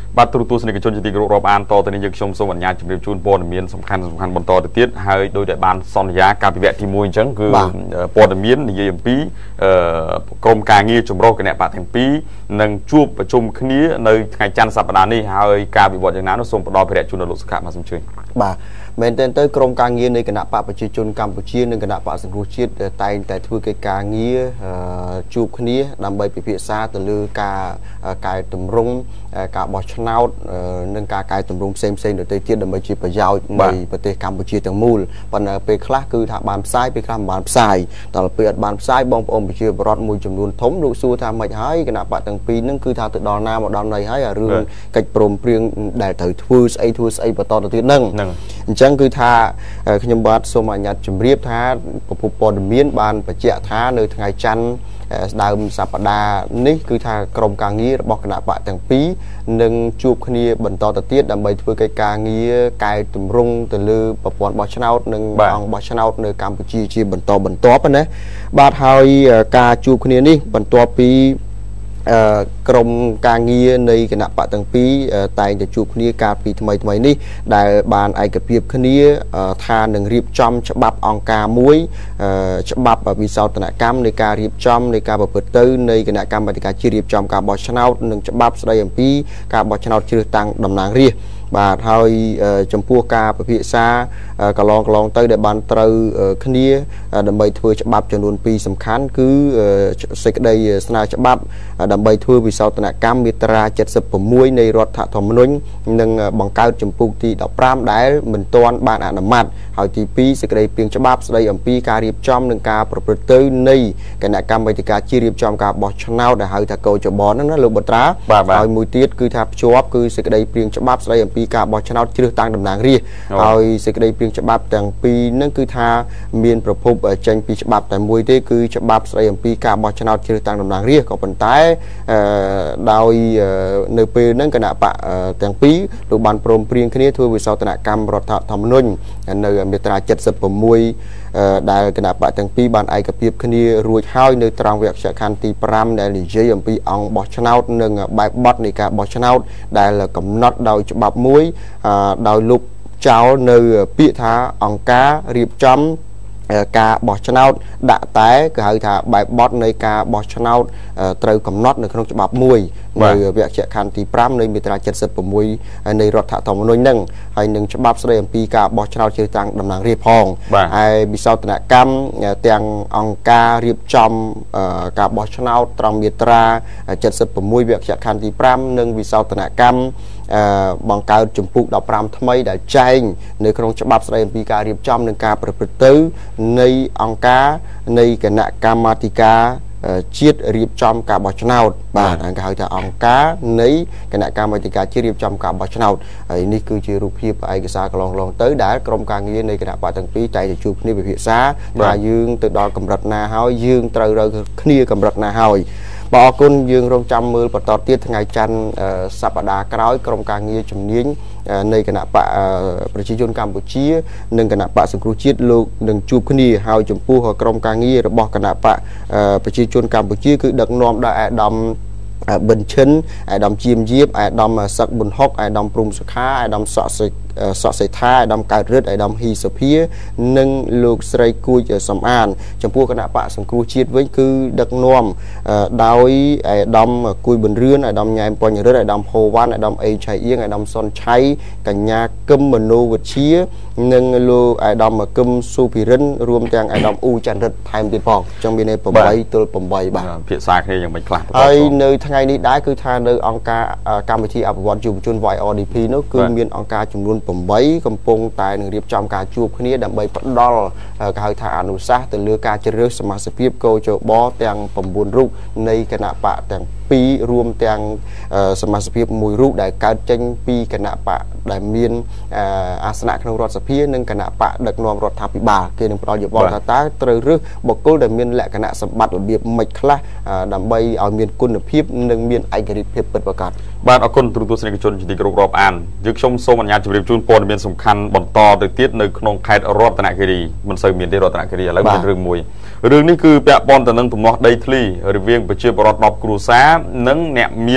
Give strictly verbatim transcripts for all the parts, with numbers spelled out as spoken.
บัตรตัวสนิทชนจิติกรบอ่านต่อตอนนี้ยังชมสวรรค์ญาติจุดจูนปอดเมียนสำคัญสำคัญบนต่อติดให้โดยแต่บานซอนยาการพิเวทที่มวยจังคือปอดเมียนในยี่ปีกรมการเงินจุ่มโรคกันเนี่ยปะแห่งปีนั่งจูบประชุมคณีในไงจันทร์สัปดาห์นี้ให้การพิเวทอย่างนั้นส่งปอดพิเวทจุนโลกสกัดมาสมชื่อบ่าเมนเทนเตอร์กรมการเงินในคณะปะประชาชนกัมพูชีในคณะปะสังคมชีตแต่แต่ทุกการเงินจูบคณีนำไปพิพิธซาตลือการการตุ่มรุ่งการบอชนาวนั่งการการตุ่มรุ่งเซมเซนโดยที่ดำไปจีบประยาวในประเทศกัมพูชีต่างมูลปัญหาเป็นคลาคือถ้าบานซ้ายเป็นคลาบานซ้ายแต่เปิดบานซ้ายบองอมไปจีบรอดมวยจำนวนทมดูสู้ทำไม่ให้คณะปะต่างปีนั่นคือถ้าติดดอนนาหมดดอนในให้เรื่องกิจโปร่งเปลี่ยนได้ถือทูสไอทูสไอประตอนตัวที่นั่งจังคือท่าขยมบัตสมัยยัดจุ่มเรียบท่าปปุปอดเมียนบานประเจาะท่าในทางจันดาวสัปดาห์นี้คือท่ากรมการเงินบอกคณะปะต่างปีหนึ่งจูบคณีบรรทอตะเตียดดำไปเพื่อการเงินกายตุ่มรุ่งตะลือปปอนบอชนาหนึ่งบางบอชนาในกัมพูชีจีบรรทอบรรทอปนะบาทไทยการจูบคณีนี้บรรทอปีกรมการเงินในคณะปะต่างปีแต่จะจูบคณีการปีทำไมทำไมนี่ได้บานไอกระเพียบคณีทาหนึ่งรีบจอมฉบับองการมวยฉบับวิสาตนกรรมในการรีบจอมในการเปิดตื้อในคณะกรรมการจีรีบจอมการบอชนาหนึ่งฉบับสไลด์ปีการบอชนาชื่อตังดำนางเรียบาทไทยจมพัวกาประพิษากลองกลองเตยได้บานเตยคณีดำใบทัวฉบับจำนวนปีสำคัญคือเสกได้สนาฉบับดำใบทัววิสาตนกรรมมิตราเจ็ดสิบผมมวยในรัฐธรรมนูญหนึ่งบังการจมพูที่ดอกพรามได้เหมือนตอนบานอนามัดหายที่ปีเสกได้เพียงฉบับสไลด์อัมปีการรีบจอมหนึ่งการประพฤติในคณะกรรมการจีรีบจอมการบอชนาได้หายถ้าเกาจะบอลนั่นนะลูกบัตราหายมวยตีดคือทับชัวคือเสกได้เพียงฉบับสไลด์ปีการบอชนาชื่อตั้งดำนางเรียเอาเสกได้เพียงฉบับแต่งปีนั่นคือทาเมียนประพบจังปีฉบับแต่มวยที่คือฉบับสไลด์ปีการบอชนาชื่อตั้งดำนางเรียก็เป็นท้ายดาวในปีนั่นขณะปะแต่งปีดูบันพรมเปลี่ยนคณีทัววิสาตนกรรมรัฐธรรมนูญในมิตราเจ็ดสิบผมมวยได้ขณะปะแต่งปีบันไอกระเพียบคณีรวยห้อยในตรังเวียกเชคันตีปรามได้ลิเจียมปีองบอชนาหนึ่งใบบอสในการบอชนาได้ละกำนัดดาวฉบับมวยดาวลุกเจ้าในปีธาองกาเรียบจำการบอชนาดะแต่ก็คือถ้าใบบอสในการบอชนาเตยกำนัดในขนมฉบับมวยในเวียกเชคันตีปรามในมิตราเจ็ดสิบผมมวยในรัฐธรรมนูญหนึ่งให้หนึ่งฉบับแสดงปีการบอชนาชื่อตังดำนางเรียบพองไอ้บิสาวตนกรรมเตียงองกาเรียบจำการบอชนาตรังมิตราเจ็ดสิบผมมวยเวียกเชคันตีปรามหนึ่งบิสาวตนกรรมบังการจุ่มปุกดอกปรามทำไมได้ใจในขนมฉบับแสดงปีการเรียบจำในการประพฤติในองกาในคณะกรรมธิการจีดเรียบจำกับบอชนาบาทอันก็คือจะองกาในคณะกรรมการจีดเรียบจำกับบอชนานี่คือจีรูปพิบไอกษากลองลองเตยได้กรมการเงินในคณะปะตั้งปีใจจะจูบนี่ไปพิษามายืงตึกดอกกำรัดนาเฮายืงเตยเราคณีกำรัดนาเฮาบอกคุณยืงรงจำมือปตอเตี้ยทั้งไงจันสัปดาห์กร้อยกรมการเงินจำเนียนในคณะปะประชาชนกัมพูชีหนึ่งคณะปะสังครุจิตลูกหนึ่งจูบคณีเฮาจมพูหัวกรมการเงินระบบคณะปะประชาชนกัมพูชีคือดักนอมได้ดำบัญชันไอ้ดำจีมยีบไอ้ดำสักบุญฮอกไอ้ดำปรุงสุขาไอ้ดำสอสิสอดใส่ท่าไอ้ดำการเลือดไอ้ดำฮีสเพียหนึ่งลูกไตรกุยสำอานจำพวกคณะปะสังครุจิตไว้คือดักนอมดาวไอ้ดำกุยบนเรือนไอ้ดำยายปอยเรือนไอ้ดำโฮวันไอ้ดำเอชัยเอียงไอ้ดำซอนชัยกัญญากึมมโนวิเชียหนึ่งลูกไอ้ดำกึมสูพิรินรวมจังไอ้ดำอูจันทร์ไทม์ติดปอกจังมีในปมใบตัวปมใบบ้างเพียรซาแค่ยังไม่กล้าไอ้ในทั้งไงนี้ได้คือทางในองค์การการวิธีอภิวัตจุจุนไวออดีพีนั่นคือมีองค์การจำนวนปมใบกำปงตายหนึ่งเรียบจำการจูบคณีดำใบพัดดอลการทางอนุสาแต่เลือการเจริญสมาสเปียบโกโจบอแตงปมบุญรูปในคณะปะแตงปีรวมแตงสมาสเปียบมวยรูปได้การเจงปีคณะปะได้มีนอาสนะขนมรถสเปียหนึ่งคณะปะดักนอมรถทับปีบาเกี่ยงประโยชน์บอลตาตรึกรึบกโกได้มีนและคณะสมบัติระเบียบไม่คลาดำใบเอามีนกุลเพียบหนึ่งมีนไอกริเพียบเปิดประกาศบ้านอกุลตุตุสนิกชนจิตกรกรอบอ่านยึกชมโซมันยาจุริจุนปนเป็นสำคัญบนต่อโดยเตี้ยในขนมไข่รอดตนาคดีมันเสริมมีนได้รอดตนาคดีแล้วเป็นเรื่องมวยเรื่องนี้คือแปะปอนแต่นั่งถุงนอกได้ทลีหรือเวียงไปเชื่อปรอดดอกกรูซานั่งแหนมีน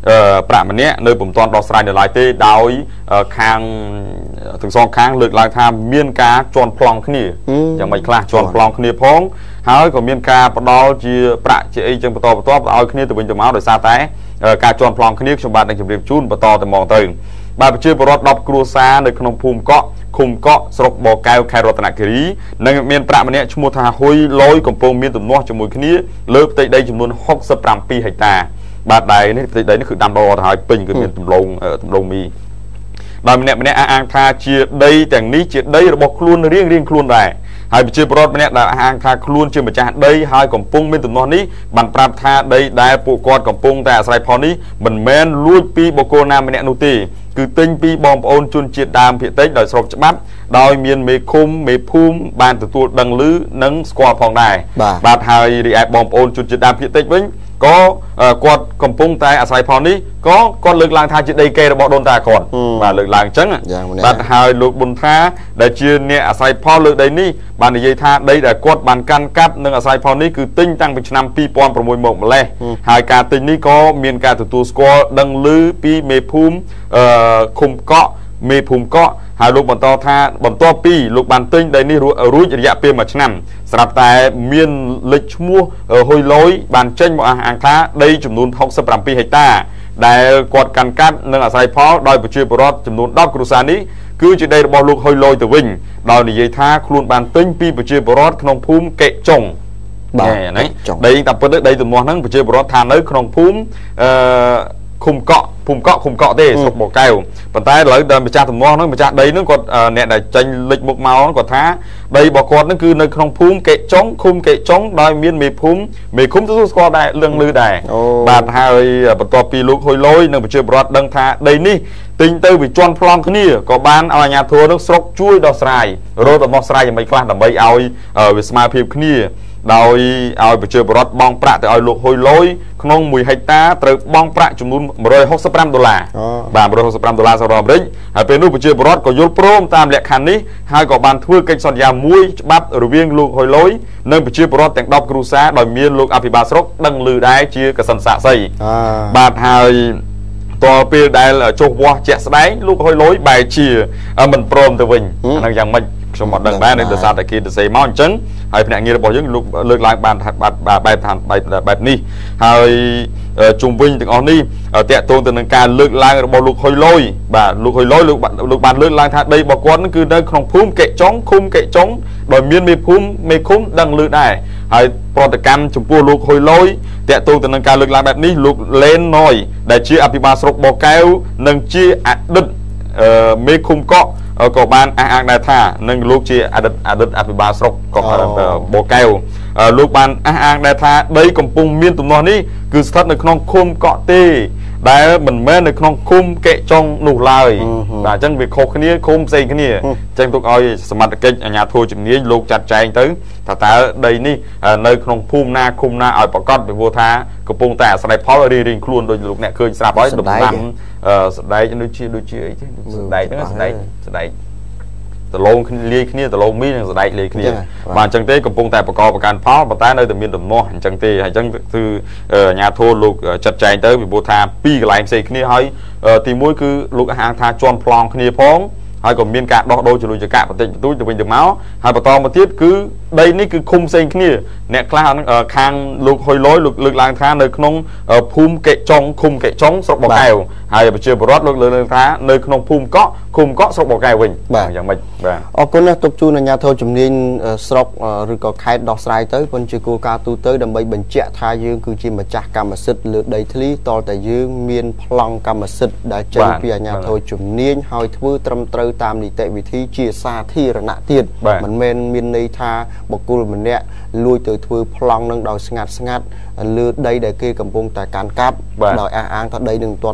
ប្រាក់ម្នាក់នៅពុំទាន់ដោះស្រាយនៅឡើយទេដោយខាងទាំងសងខាងលើកឡើងថាមានការជន់ប្លង់គ្នាយ៉ាងម៉េចខ្លះជន់ប្លង់គ្នាផងហើយក៏មានការផ្ដល់ជាប្រាក់ជាអីចឹងបន្តបន្ទាប់ឲ្យគ្នាទៅវិញទៅមកដោយសារតែការជន់ប្លង់គ្នាខ្ញុំបាទនឹងជម្រាបជូនបន្តទៅមកទៅបាទប្រជាពលរដ្ឋដប់គ្រួសារនៅក្នុងភូមិកក់ឃុំកក់ស្រុកបកែវខេត្តរតនគិរីនិងមានប្រាក់ម្នាក់ឈ្មោះថាហ៊ុយលយកំពុងមានទំនាស់ជាមួយគ្នាលើផ្ទៃដីចំនួនហុកសិបប្រាំពីរហិកតាបាទដីនេះផ្ទៃដីនេះគឺដាំដុះទៅហើយពេញគឺមានទំលងទំលងមីដោយម្នាក់ម្នាក់អះអាងថាជាដីទាំងនេះជាដីរបស់ខ្លួនរៀងរៀងខ្លួនដែរហើយប្រជាពលរដ្ឋម្នាក់ដែលអះអាងថាខ្លួនជាម្ចាស់ដីហើយកំពុងមានទំនាស់នេះបានប្រាប់ថាដីដែលពួកគាត់កំពុងតែអាស្រ័យផលនេះមិនមែនលួចពីបុគ្គលណាម្នាក់នោះទេគឺទិញពីបងប្អូនជនជាតិដើមភាគតិចដោយស្របច្បាប់ដោយមានមេឃុំមេភូមិបានទទួលដឹងឮនិងស្គាល់ផងដែរបាទហើយរីឯបងប្អូនជនជាតិដើមភាគតិចវិញក៏គាត់កំពុងតែអាស្រ័យផលនេះក៏គាត់លើកឡើងថាជាដីគេរបស់ដូនតាគាត់បាទលើកឡើងអញ្ចឹងបាទហើយលោកប៊ុនថាដែលជាអ្នកអាស្រ័យផលលើដីនេះបាននិយាយថាដីដែលគាត់បានកាន់កាប់និងអាស្រ័យផលនេះគឺទិញតាំងពីឆ្នាំពីរពាន់ប្រាំមួយមកម្លេះហើយការទិញនេះក៏មានការទទួលស្គាល់ដឹងឮពីមេភូមិអឺឃុំកក់មេភូមិកក់ហើយលោកបន្តថាបន្ទាប់ពីលោកបានទិញដីនេះរួចរយៈពេលមួយឆ្នាំស្រាប់តែមានលេខឈ្មោះហ៊ុយលយបានចេញមកអះអាងថាដីចំនួនហុកសិបប្រាំពីរហិកតាដែលគាត់កាន់កាប់និងអាស្រ័យផលដោយប្រជាពលរដ្ឋចំនួនដប់គ្រួសារនេះគឺជាដីរបស់លោកហ៊ុយលយទៅវិញដោយនិយាយថាខ្លួនបានទិញពីប្រជាពលរដ្ឋក្នុងភូមិកេចុងបាទហ្នឹងដីតាមពិតដីទំនាស់ហ្នឹងប្រជាពលរដ្ឋថានៅក្នុងភូមិអឺឃុំកក់ភូមិកក់ឃុំកក់ទេស្រុកបកែវប៉ុន្តែឥឡូវដល់ម្ចាស់ទំនាស់ហ្នឹងម្ចាស់ដីហ្នឹងគាត់អ្នកដែលចេញលេចមុខមកគាត់ថាដីរបស់គាត់ហ្នឹងគឺនៅក្នុងភូមិកេចុងឃុំកេចុងដោយមានមេភូមិមេឃុំទទួលស្គាល់ដែរលឿងលឺដែរបាទហើយបន្ទាប់ពីលោកហ៊ុយលយនិងប្រជាពលរដ្ឋដឹងថាដីនេះទិញទៅវាជន់ប្លង់គ្នាក៏បានឲ្យអាជ្ញាធរនឹងស្រុកជួយដោះស្រាយរកដំណោះស្រាយយ៉ាងម៉េចខ្លះដើម្បីឲ្យវាស្មើភាពគ្នាដោយឲ្យប្រជាពលរដ្ឋបង់ប្រាក់ទៅឲ្យលោកហ៊ុយលយក្នុងមួយហិកតាត្រូវបង់ប្រាក់ចំនួនមួយរយហុកសិបប្រាំដុល្លារបាទមួយរយហុកសិបប្រាំដុល្លារសហរដ្ឋអាមេរិកហើយពេលនោះប្រជាពលរដ្ឋក៏យល់ព្រមតាមលក្ខខណ្ឌនេះហើយក៏បានធ្វើកិច្ចសន្យាមួយច្បាប់រវាងលោកហ៊ុយលយនិងប្រជាពលរដ្ឋទាំងដប់គ្រួសារដោយមានលោកអភិបាលស្រុកដឹងឮដែរជាកសិនសាក់សីបាទហើយតទៅពេលដែលចុះវាស់ជាក់ស្ដែងលោកហ៊ុយលយបែរជាមិនព្រមទៅវិញអានឹងយ៉ាងម៉េចខ្ញុំអត់ដឹងដែរដោយសារតែគេទៅសេមកអញ្ចឹងហើយភ្នាក់ងាររបស់យើងលោកលើកឡើងបានបែបថាបែបនេះហើយជុំវិញទាំងអស់នេះតាក់ទងទៅនឹងការលើកឡើងរបស់លោកហ៊ុយលយបាទលោកហ៊ុយលយលោកលោកបានលើកឡើងថាដីរបស់គាត់គឺនៅក្នុងភូមិកេចុងឃុំកេចុងដោយមានមេភូមិមេឃុំដឹងឮដែរហើយប្រតិកម្មចំពោះលោកហ៊ុយលយតាក់ទងទៅនឹងការលើកឡើងបែបនេះលោកលេនណយដែលជាអភិបាលស្រុកបកែវនិងជាអតីតមេឃុំកក់ក៏បានអះអាងដែរថានឹងលោកជាអតីតអតីតអភិបាលស្រុកកក់បកែវលោកបានអះអាងដែរថាដីកំពុងមានទំនាស់នេះគឺស្ថិតនៅក្នុងឃុំកក់ទេដែលមិនមែននៅក្នុងឃុំកេចុងនោះឡើយបាទអញ្ចឹងវាខុសគ្នាឃុំផ្សេងគ្នាអញ្ចឹងទុកឲ្យសមត្ថកិច្ចអាជ្ញាធរជំនាញលោកចាត់ចែងទៅថាតើដីនេះនៅក្នុងភូមិណាឃុំណាឲ្យប្រកាសពីព្រោះថាកំពុងតែអាស្រ័យផលរៀងរៀងខ្លួនដោយលោកអ្នកឃើញស្រាប់ហើយដំណាំស្ដែកដូចជាដូចជាអីទេស្ដែកហ្នឹងស្ដែកស្ដែកដលងលាយគ្នាដលងមីនិងស្ដែកលាយគ្នាបាទអញ្ចឹងទេកំពុងតែបកកប្រកាន់ផលប៉ុន្តែនៅតែមានដំណោះអញ្ចឹងទេហើយអញ្ចឹងគឺអាជ្ញាធរលោកចាត់ចែងទៅពីព្រោះថាពីរកន្លែងផ្សេងគ្នាហើយទីមួយគឺលោកអាងថាជន់ប្លង់គ្នាផងហើយក៏មានការដោះដូរជលុយចកៈបន្តិចបន្តួចទៅវិញទៅមកហើយបន្តមកទៀតគឺដីនេះគឺឃុំផ្សេងគ្នាអ្នកខ្លះខាងលោកហ៊ុយលយលោកលើកឡើងថានៅក្នុងភូមិកេចុងឃុំកេចុងស្រុកបកែវហើយប្រជាពលរដ្ឋលោកលើកឡើងថានៅក្នុងភូមិកក់ឃុំកក់ស្រុកបកែវវិញយ៉ាងម៉េចបាទអរគុណណាស់ទុកជូនអាជ្ញាធរជំនាញស្រុកឬក៏ខេត្តដោះស្រាយទៅប៉ុន្តែជាគោលការណ៍ទូទៅដើម្បីបញ្ជាក់ថាយើងគឺជាម្ចាស់កម្មសិទ្ធិលើដីធ្លីតលតែយើងមានប្លង់កម្មសិទ្ធិដែលចេញពីអាជ្ញាធរជំនាញហើយធ្វើត្រឹមត្រូវតាមនីតិវិធីជាសាធារណៈទៀតមិនមែនមានន័យថាបុគ្គលម្នាក់លួចទៅធ្វើប្លង់នឹងដោយស្ងាត់ស្ងាត់លើដីដែលគេកំពុងតែកាន់កាប់ដោយអះអាងថាដីនឹងមិនទាន់មានប្លង់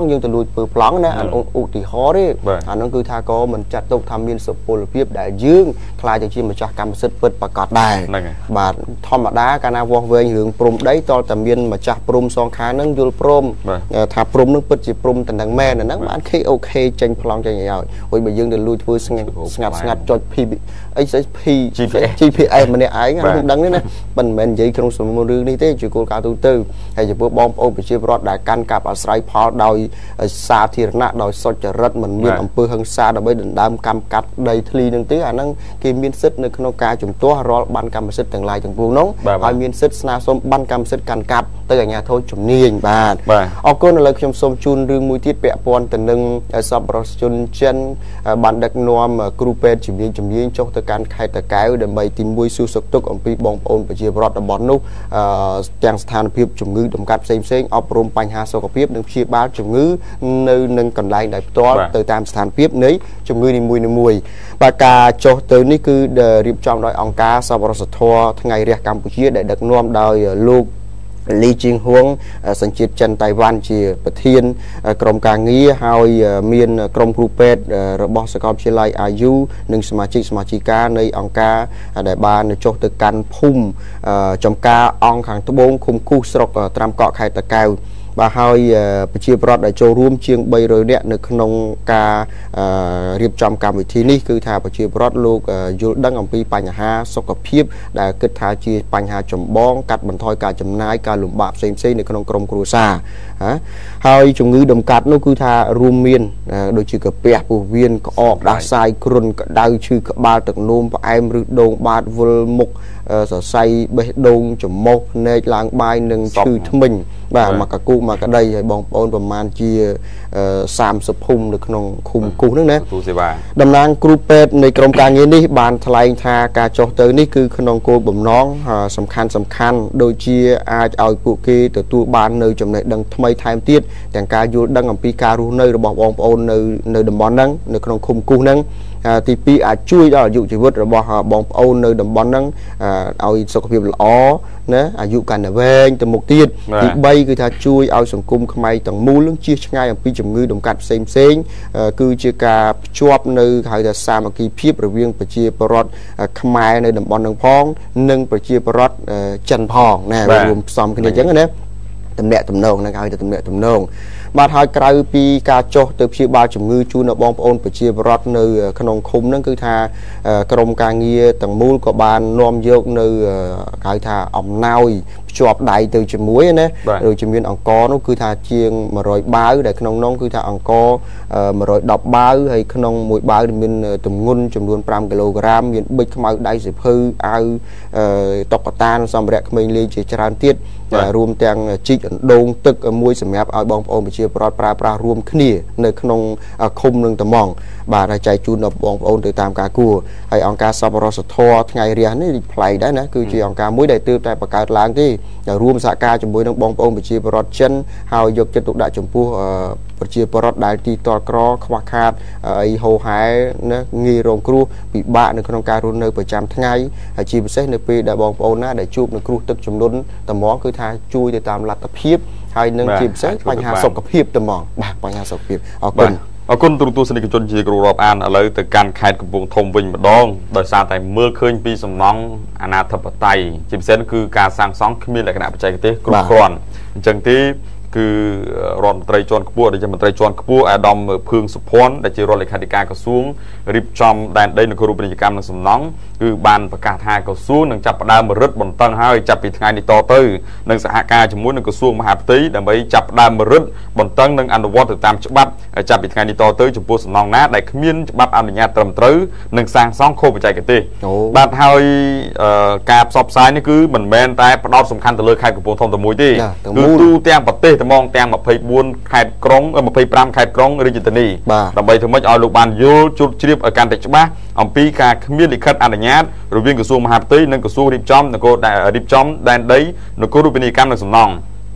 យើងទៅលួចធ្វើប្លង់ណាឧទាហរណ៍ទេអាហ្នឹងគឺថាក៏មិនចាត់ទុកថាមានសុពលភាពដែលយើងខ្លាចទៅជាម្ចាស់កម្មសិទ្ធិពិតប្រាកដដែរបាទធម្មតាកាលណាវាស់វែងរឿងព្រំដីតតែមានម្ចាស់ព្រំសងខាងហ្នឹងយល់ព្រមថាព្រំហ្នឹងពិតជាព្រំតំណែងមែនហ្នឹងបានគេអូខេចេញប្លង់ចេញឲ្យហើយបើយើងទៅលួចធ្វើស្ងាត់ស្ងាត់ស្ងាត់ចុច P អីស្អី P G P S ម្នាក់ឯងខ្ញុំដឹងទេណាមិនមែននិយាយក្នុងសំណួររឿងនេះទេជាគោលការណ៍ទូទៅហើយចំពោះបងប្អូនប្រជាពលរដ្ឋដែលកាន់កាប់អាស្រ័យផលដោយសាធារណៈដោយសុចរិតមិនមានអំពើហិង្សាដើម្បីដណ្ដើមកម្មកាត់ដីធ្លីនឹងទេអាហ្នឹងគេមានសិទ្ធិនៅក្នុងការជំទាស់រាល់បានកម្មសិទ្ធិទាំងឡាយទាំងពួងនោះហើយមានសិទ្ធិស្នើសុំបានកម្មសិទ្ធិកាន់កាប់ទៅអាជ្ញាធរជំនាញបាទអរគុណឥឡូវខ្ញុំសូមជូនរឿងមួយទៀតពាក់ព័ន្ធទៅនឹងសប្បុរសជនចិនបានដឹកនាំគ្រូពេទ្យជំនាញជំនាញចុះទៅកាន់ខេត្តតាកែវដើម្បីទីមួយសួរសុខទុក្ខអំពីបងប្អូនប្រជាពលរដ្ឋតំបន់នោះទាំងស្ថានភាពជំងឺដំកាត់ផ្សេងផ្សេងអប់រំបញ្ហាសុខភាពនិងព្យាបាលជំងឺនៅនឹងកន្លែងដែលផ្ទាល់ទៅតាមស្ថានភាពនៃជំងឺនីមួយៗបាទការចុះទៅនេះគឺរៀបចំដោយអង្គការសប្បុរសធម៌ថ្ងៃរះកម្ពុជាដែលដឹកនាំដោយលោកលីជីងហួងសញ្ជាតិចិនតៃវ៉ាន់ជាប្រធានក្រុមការងារហើយមានក្រុមគ្រូពេទ្យរបស់សាកលវិទ្យាល័យ អាយូ និងសមាជិកសមាជិកានៃអង្គការដែលបានចុះទៅកាន់ភូមិចំការអង្គខាងត្បូងឃុំគូសស្រុកត្រាំកក់ខេត្តតាកែវបាទហើយប្រជាពលរដ្ឋដែលចូលរួមជាងបីរយនាក់នៅក្នុងការរៀបចំកម្មវិធីនេះគឺថាប្រជាពលរដ្ឋលោកយល់ដឹងអំពីបញ្ហាសុខភាពដែលគិតថាជាបញ្ហាចម្បងកាត់បន្ថយការចំណាយការលំបាកផ្សេងៗនៅក្នុងក្រុមគ្រួសារហើយជំងឺដំកាត់នោះគឺថារួមមានដូចជាកាពះពោះវៀនក្អកដាសាយគ្រុនក្តៅឈឺក្បាលទឹកនោមផ្អែមឬដងបាតវិលមុខសរសៃបេះដូងច្រមុះភ្នែកឡើងបាយនិងឈឺធ្មេញបាទមកកកូមកក្តីហើយបងប្អូនប្រហែលជាសាមសិបភូមិនៅក្នុងឃុំគូសហ្នឹងណាតំណាងគ្រូពេទ្យនៃក្រុមការងារនេះបានថ្លែងថាការចុះទៅនេះគឺក្នុងគោលបំណងសំខាន់សំខាន់ដូចជាអាចឲ្យពួកគេទទួលបាននៅចំណេះដឹងថ្មីថែមទៀតទាំងការយល់ដឹងអំពីការរស់នៅរបស់បងប្អូននៅនៅតំបន់ហ្នឹងនៅក្នុងឃុំគូសហ្នឹងទីពីរអាចជួយដល់អាយុជីវិតរបស់បងប្អូននៅតំបន់ហ្នឹងឲ្យសុខភាពល្អណាអាយុកាន់តែវែងទៅមុខទៀតទីបីគឺថាជួយឲ្យសង្គមខ្មែរទាំងមូលនឹងជៀសឆ្ងាយអំពីជំងឺដំកាត់ផ្សេងផ្សេងគឺជាការភ្ជាប់នៅហៅថាសាមគ្គីភាពរវាងប្រជាពលរដ្ឋខ្មែរនៅតំបន់ហ្នឹងផងនិងប្រជាពលរដ្ឋចិនផងណារួមផ្សំគ្នាអញ្ចឹងណាតំណាក់តំណងហ្នឹងហៅថាតំណាក់តំណងបាទហើយក្រៅពីការចុះទៅព្យាបាលជំងឺជូនដល់បងប្អូនប្រជាពលរដ្ឋនៅក្នុងឃុំហ្នឹងគឺថាក្រមការងារទាំងមូលក៏បាននាំយកនៅហៅថាអំណោយភ្ជាប់ដៃទៅជាមួយណាដូចជាមានអង្គរនោះគឺថាជាងមួយរយបាវដែលក្នុងនោះគឺថាអង្គរមួយរយដប់បាវហើយក្នុងមួយបាវមានទម្ងន់ចំនួនប្រាំគីឡូក្រាមមានប៊ិចខ្មៅដៃសិភៅអាវតុក្កតាសម្រាប់ក្មេងលេងជាច្រើនទៀតរួមទាំងជីកអណ្ដូងទឹកមួយសម្រាប់ឲ្យបងប្អូនប្រជាពលរដ្ឋប្រើប្រាស់រួមគ្នានៅក្នុងឃុំនឹងត្មងបាទហើយចែកជូនដល់បងប្អូនទៅតាមការគួរហើយអង្គការសប្បុរសធម៌ថ្ងៃរះនេះប្លែកដែរណាគឺជាអង្គការមួយដែលទើបតែបង្កើតឡើងទេរួមសហការជាមួយនឹងបងប្អូនប្រជាពលរដ្ឋចិនហើយយកចិត្តទុកដាក់ចំពោះប្រជាពលរដ្ឋដែលទីតលក្រខ្វះខាតអីហូរហែណាងាយរងគ្រោះពិបាកនៅក្នុងការរស់នៅប្រចាំថ្ងៃហើយជាពិសេសនៅពេលដែលបងប្អូនណាដែលជួបនឹងគ្រោះទឹកជំនន់ត្មងគឺថាជួយទៅតាមលទ្ធភាពហើយនឹងជាពិសេសបញ្ហាសុខភាពត្មងបាទបញ្ហាសុខភាពអរគុណអរគុណទូរទស្សនិកជនជាគ្រូរាប់អានឥឡូវទៅកាន់ខេត្តកំពង់ធំវិញម្ដងដោយសារតែមើលឃើញពីសំណង់អាណាធិបតេយ្យជាពិសេសគឺការសាងសង់គ្មានលក្ខណៈបច្ចេកទេសគ្រប់គ្រាន់អញ្ចឹងទេគឺរដ្ឋមន្ត្រីជាន់ខ្ពស់ដូចជាមន្ត្រីជាន់ខ្ពស់អាដាមភឿងសុភ័ណ្ឌដែលជារដ្ឋលេខាធិការក្រសួងរៀបចំដែនដីនគរពាណិជ្ជកម្មនិងសំណង់គឺបានប្រកាសថាក្រសួងនឹងចាប់ផ្ដើមរឹតបន្តឹងហើយចាប់ពីថ្ងៃនេះតទៅនឹងសហការជាមួយនឹងក្រសួងមហាផ្ទៃដើម្បីចាប់ផ្ដើមរឹតបន្តឹងនិងអនុវត្តទៅតាមច្បាប់ចាប់ពីថ្ងៃនេះតទៅចំពោះសំណង់ណាដែលគ្មានច្បាប់អនុញ្ញាតត្រឹមត្រូវនិងសាងសង់ខុសបច្ចេកទេសបាទហើយការផ្សព្វផ្សាយនេះគឺមិនមែនតែផ្ដោតសំខាន់ទៅលើខេត្តកំពង់ធំតែមួយទេគឺទូទាំងប្រទេសត្មងទាំងម្ភៃបួនខេត្តក្រុងម្ភៃប្រាំខេត្តក្រុងរាជធានីដើម្បីធ្វើម៉េចឲ្យលោកបានយល់ជូតជ្រាបឲ្យកាន់តែច្បាស់អំពីការគ្មានលិខិតអនុញ្ញាតរវាងក្រសួងមហាផ្ទៃនិងក្រសួងរៀបចំនគររៀបចំដែនដីនគររូបនីយកម្មនិងសំណង់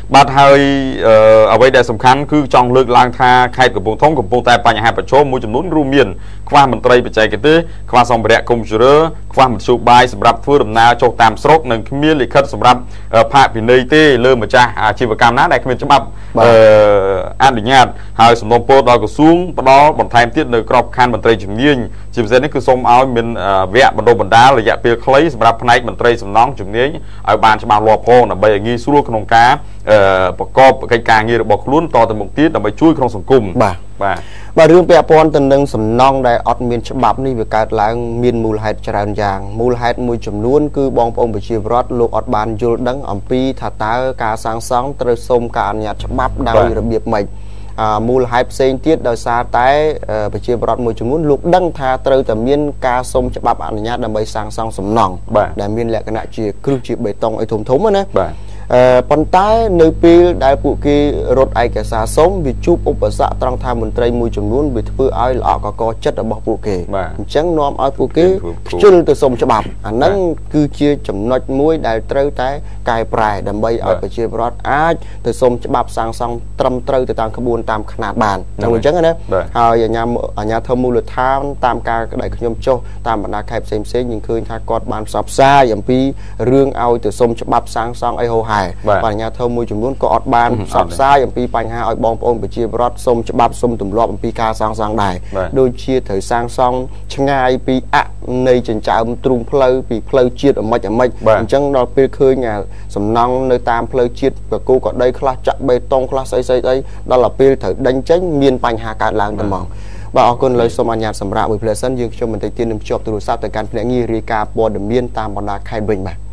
បាទហើយអ្វីដែលសំខាន់គឺចង់លើកឡើងថាខេត្តកំពង់ធំកំពុងតែបញ្ហាប្រឈមមួយចំនួនរួមមានខ្វះមន្ត្រីបច្ចេកទេសខ្វះសម្ភារៈកុំព្យូទ័រខ្វះមធ្យោបាយសម្រាប់ធ្វើដំណើរចុះតាមស្រុកនិងគ្មានលិខិតសម្រាប់ផាកពិន័យទេលើម្ចាស់អាជីវកម្មណាដែលគ្មានច្បាប់អនុញ្ញាតហើយសំណូមពរដល់ក្រសួងផ្ដល់បន្ថែមទៀតនៅក្របខ័ណ្ឌមន្ត្រីជំនាញជាពិសេសនេះគឺសូមឲ្យមានវគ្គបណ្ដុះបណ្ដាលរយៈពេលខ្លីសម្រាប់ផ្នែកមន្ត្រីសំណង់ជំនាញឲ្យបានច្បាស់លាស់ផងដើម្បីឲ្យងាយស្រួលក្នុងការប្រកបកិច្ចការងាររបស់ខ្លួនតទៅមុខទៀតដើម្បីជួយក្នុងសង្គមបាទបាទបាទរឿងពាក់ព័ន្ធទៅនឹងសំណង់ដែលអត់មានច្បាប់នេះវាកើតឡើងមានមូលហេតុច្រើនយ៉ាងមូលហេតុមួយចំនួនគឺបងប្អូនប្រជាពលរដ្ឋលោកអត់បានយល់ដឹងអំពីថាតើការសាងសង់ត្រូវសូមការអនុញ្ញាតច្បាប់ដោយរបៀបម៉េចមូលហេតុផ្សេងទៀតដោយសារតែប្រជាពលរដ្ឋមួយចំនួនលោកដឹងថាត្រូវតែមានការសុំច្បាប់អនុញ្ញាតដើម្បីសាងសង់សំណង់ដែលមានលក្ខណៈជាគ្រឹះជាបេតុងអីធំធំណាបាទប៉ុន្តែនៅពេលដែលពួកគេរត់ឯកសារសុំវាជួបឧបសគ្គត្រង់ថាមន្ត្រីមួយចំនួនវាធ្វើឲ្យល្អកកចិត្តរបស់ពួកគេអញ្ចឹងនាំឲ្យពួកគេខ្ជិលទៅសុំច្បាប់អាហ្នឹងគឺជាចំណុចមួយដែលត្រូវតែកែប្រែដើម្បីឲ្យប្រជាពលរដ្ឋអាចទៅសុំច្បាប់សាងសង់ត្រឹមត្រូវទៅតាមក្បួនតាមຂະຫນាតបានអញ្ចឹងណាហើយអាញាអាញាធមមូលដ្ឋានតាមការដែលខ្ញុំចុះតាមបណ្ដាខេត្តផ្សេងផ្សេងយើងឃើញថាគាត់បានផ្សព្វផ្សាយអំពីរឿងឲ្យទៅសុំច្បាប់សាងសង់អីហូរហែបាទអាជ្ញាធរមួយចំនួនក៏អត់បានផ្សព្វផ្សាយអំពីបញ្ហាឲ្យបងប្អូនប្រជាពលរដ្ឋសុំច្បាប់សុំទម្លាប់អំពីការសាងសង់ដែរដូចជាត្រូវសាងសង់ឆ្ងាយពីអនៃចិញ្ចើមទ្រូងផ្លូវពីផ្លូវជាតិអមិចអមិចអញ្ចឹងដល់ពេលឃើញសំណង់នៅតាមផ្លូវជាតិកគូកដីខ្លះចាក់បេតុងខ្លះស្អីស្អីអីដល់ដល់ពេលត្រូវដេញចេញមានបញ្ហាកើតឡើងតែហ្មងបាទអរគុណលើសូមអនុញ្ញាតសម្រាប់មួយផ្លែសិនយើងខ្ញុំបន្តិចទៀតនឹងភ្ជាប់ទូរស័ព្ទទៅកាន់ភ្នាក់ងាររាយការណ៍ព័ត៌មានតាមបណ្ដាខេត្តវិញបាទ